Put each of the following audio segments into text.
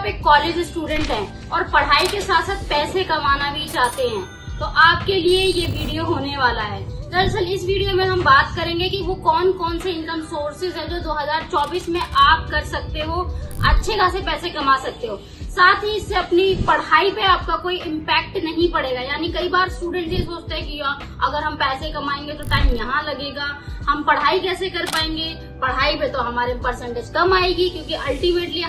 आप एक college student हैं और पढ़ाई के साथ साथ पैसे कमाना भी चाहते हैं तो आपके लिए ये वीडियो होने वाला है। दरअसल इस वीडियो में हम बात करेंगे कि वो कौन कौन से इनकम सोर्सेज है जो 2024 में आप कर सकते हो, अच्छे खासे पैसे कमा सकते हो। साथ ही इससे अपनी पढ़ाई पे आपका कोई इम्पैक्ट नहीं पड़ेगा। यानी कई बार स्टूडेंट्स ये सोचते हैं कि अगर हम पैसे कमाएंगे तो टाइम यहाँ लगेगा, हम पढ़ाई कैसे कर पाएंगे, पढ़ाई पे तो हमारे परसेंटेज कम आएगी, क्योंकि अल्टीमेटली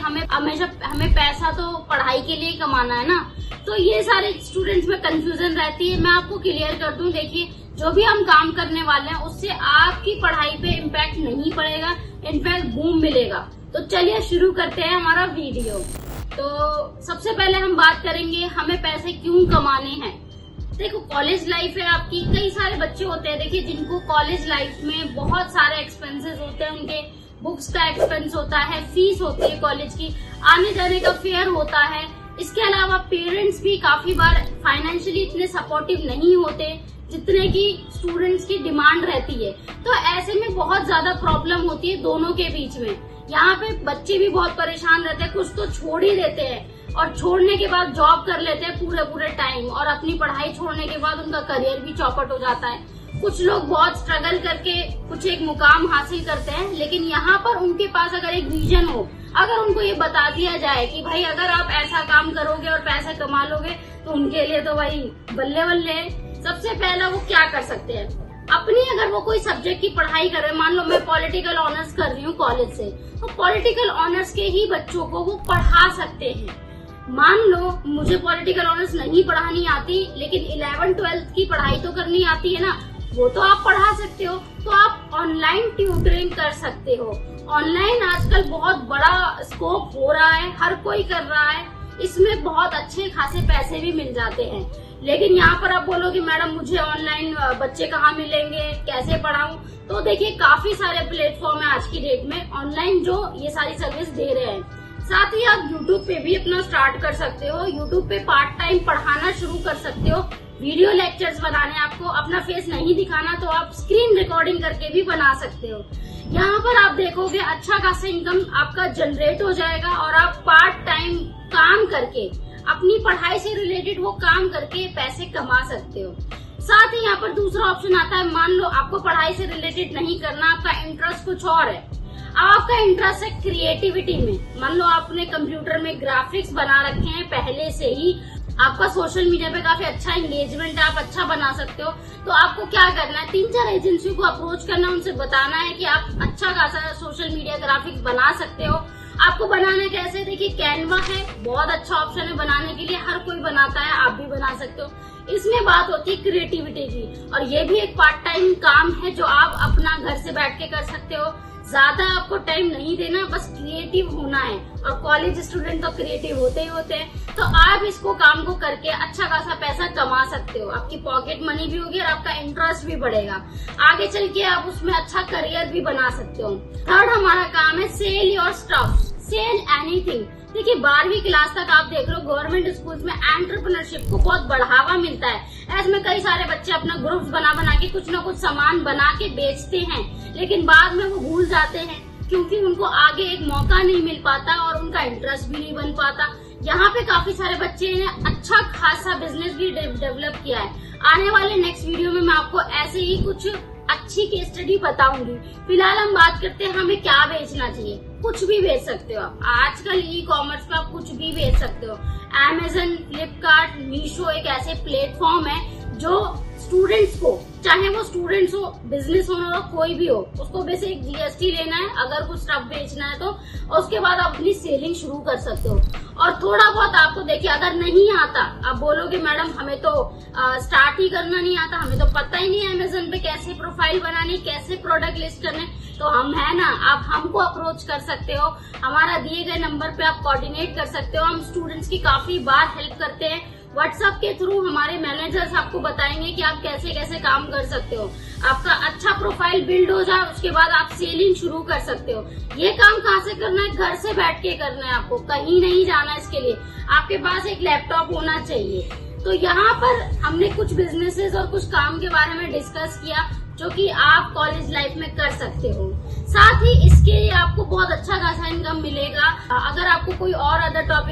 हमें पैसा तो पढ़ाई के लिए कमाना है ना। तो ये सारे स्टूडेंट्स में कंफ्यूजन रहती है। मैं आपको क्लियर कर दूं, देखिए जो भी हम काम करने वाले हैं उससे आपकी पढ़ाई पे इम्पैक्ट नहीं पड़ेगा, इनफैक्ट बूम मिलेगा। तो चलिए शुरू करते हैं हमारा वीडियो। तो सबसे पहले हम बात करेंगे हमें पैसे क्यों कमाने हैं। देखो कॉलेज लाइफ है आपकी, कई सारे बच्चे होते हैं देखिए जिनको कॉलेज लाइफ में बहुत सारे एक्सपेंसेस होते हैं। उनके बुक्स का एक्सपेंस होता है, फीस होती है कॉलेज की, आने जाने का फेयर होता है। इसके अलावा पेरेंट्स भी काफी बार फाइनेंशियली इतने सपोर्टिव नहीं होते जितने की स्टूडेंट्स की डिमांड रहती है। तो ऐसे में बहुत ज्यादा प्रॉब्लम होती है दोनों के बीच में। यहाँ पे बच्चे भी बहुत परेशान रहते हैं, कुछ तो छोड़ ही देते हैं और छोड़ने के बाद जॉब कर लेते हैं पूरे टाइम, और अपनी पढ़ाई छोड़ने के बाद उनका करियर भी चौपट हो जाता है। कुछ लोग बहुत स्ट्रगल करके कुछ एक मुकाम हासिल करते हैं, लेकिन यहाँ पर उनके पास अगर एक विजन हो, अगर उनको ये बता दिया जाए कि भाई अगर आप ऐसा काम करोगे और पैसा कमा लोगे तो उनके लिए तो भाई बल्ले बल्ले। सबसे पहला वो क्या कर सकते हैं, अपनी अगर वो कोई सब्जेक्ट की पढ़ाई कर रहे हैं, मान लो मैं पॉलिटिकल ऑनर्स कर रही हूँ कॉलेज से, तो पॉलिटिकल ऑनर्स के ही बच्चों को वो पढ़ा सकते हैं। मान लो मुझे पॉलिटिकल ऑनर्स नहीं पढ़ानी आती, लेकिन 11th-12th की पढ़ाई तो करनी आती है ना, वो तो आप पढ़ा सकते हो। तो आप ऑनलाइन ट्यूटरिंग कर सकते हो। ऑनलाइन आजकल बहुत बड़ा स्कोप हो रहा है, हर कोई कर रहा है, इसमें बहुत अच्छे खासे पैसे भी मिल जाते हैं। लेकिन यहाँ पर आप बोलोगे मैडम मुझे ऑनलाइन बच्चे कहाँ मिलेंगे, कैसे पढ़ाऊं, तो देखिए काफी सारे प्लेटफॉर्म है आज की डेट में ऑनलाइन जो ये सारी सर्विस दे रहे हैं। साथ ही आप YouTube पे भी अपना स्टार्ट कर सकते हो। YouTube पे पार्ट टाइम पढ़ाना शुरू कर सकते हो। वीडियो लेक्चर्स बनाने, आपको अपना फेस नहीं दिखाना तो आप स्क्रीन रिकॉर्डिंग करके भी बना सकते हो। यहाँ पर आप देखोगे अच्छा खासा इनकम आपका जनरेट हो जाएगा और आप पार्ट टाइम काम करके अपनी पढ़ाई से रिलेटेड वो काम करके पैसे कमा सकते हो। साथ ही यहाँ पर दूसरा ऑप्शन आता है, मान लो आपको पढ़ाई से रिलेटेड नहीं करना, आपका इंटरेस्ट कुछ और है। अब आपका इंटरेस्ट है क्रिएटिविटी में, मान लो आपने कंप्यूटर में ग्राफिक्स बना रखे हैं पहले से ही, आपका सोशल मीडिया पे काफी अच्छा एंगेजमेंट है, आप अच्छा बना सकते हो। तो आपको क्या करना है, 3-4 एजेंसियों को अप्रोच करना, उनसे बताना है कि आप अच्छा खासा सोशल मीडिया ग्राफिक्स बना सकते हो। आपको बनाना कैसे, देखिए कैनवा है, बहुत अच्छा ऑप्शन है बनाने के लिए, हर कोई बनाता है, आप भी बना सकते हो। इसमें बात होती है क्रिएटिविटी की, और ये भी एक पार्ट टाइम काम है जो आप अपना घर से बैठ के कर सकते हो। ज्यादा आपको टाइम नहीं देना, बस क्रिएटिव होना है, और कॉलेज स्टूडेंट तो क्रिएटिव होते ही होते हैं। तो आप इसको काम को करके अच्छा खासा पैसा कमा सकते हो, आपकी पॉकेट मनी भी होगी और आपका इंटरेस्ट भी बढ़ेगा। आगे चल के आप उसमें अच्छा करियर भी बना सकते हो। थर्ड हमारा काम है sell your stuff, sell anything. देखिए 12वीं क्लास तक आप देख लो गवर्नमेंट स्कूल्स में एंटरप्रेन्योरशिप को बहुत बढ़ावा मिलता है। ऐसे में कई सारे बच्चे अपना ग्रुप्स बना के कुछ न कुछ सामान बना के बेचते हैं, लेकिन बाद में वो भूल जाते हैं क्योंकि उनको आगे एक मौका नहीं मिल पाता और उनका इंटरेस्ट भी नहीं बन पाता। यहाँ पे काफी सारे बच्चे ने अच्छा खासा बिजनेस भी डेवलप किया है। आने वाले नेक्स्ट वीडियो में मैं आपको ऐसे ही कुछ अच्छी केस स्टडी बताऊंगी। फिलहाल हम बात करते हैं हमें क्या बेचना चाहिए। कुछ भी बेच सकते हो आप, आजकल ई कॉमर्स पे आप कुछ भी बेच सकते हो। Amazon, फ्लिपकार्ट, मीशो एक ऐसे प्लेटफॉर्म है जो स्टूडेंट्स को, चाहे वो स्टूडेंट्स हो, बिजनेस ओनर हो, कोई भी हो, उसको बेसिक GST लेना है अगर कुछ स्टफ बेचना है तो, और उसके बाद आप अपनी सेलिंग शुरू कर सकते हो। और थोड़ा बहुत आपको देखिए अगर नहीं आता, आप बोलोगे मैडम हमें तो स्टार्ट ही करना नहीं आता, हमें तो पता ही नहीं है Amazon पे कैसे प्रोफाइल बनानी, कैसे प्रोडक्ट लिस्ट करने, तो हम है ना, आप हमको अप्रोच कर सकते हो। हमारा दिए गए नंबर पे आप कोऑर्डिनेट कर सकते हो। हम स्टूडेंट्स की काफी बार हेल्प करते हैं। व्हाट्सएप के थ्रू हमारे मैनेजर्स आपको बताएंगे कि आप कैसे कैसे काम कर सकते हो। आपका अच्छा प्रोफाइल बिल्ड हो जाए उसके बाद आप सेलिंग शुरू कर सकते हो। ये काम कहाँ से करना है, घर से बैठ के करना है, आपको कहीं नहीं जाना है। इसके लिए आपके पास एक लैपटॉप होना चाहिए। तो यहाँ पर हमने कुछ बिजनेसेस और कुछ काम के बारे में डिस्कस किया जो कि आप कॉलेज लाइफ में कर सकते हो। साथ ही इसके लिए आपको बहुत अच्छा खासा इनकम मिलेगा। अगर आपको कोई और अदर टॉपिक पे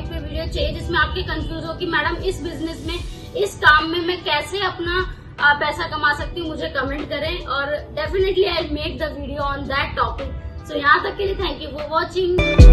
चाहिए जिसमें आपके कंफ्यूज हो कि मैडम इस बिजनेस में, इस काम में मैं कैसे अपना पैसा कमा सकती हूँ, मुझे कमेंट करें और definitely I make the video on that topic. So यहाँ तक के लिए थैंक यू फॉर वॉचिंग।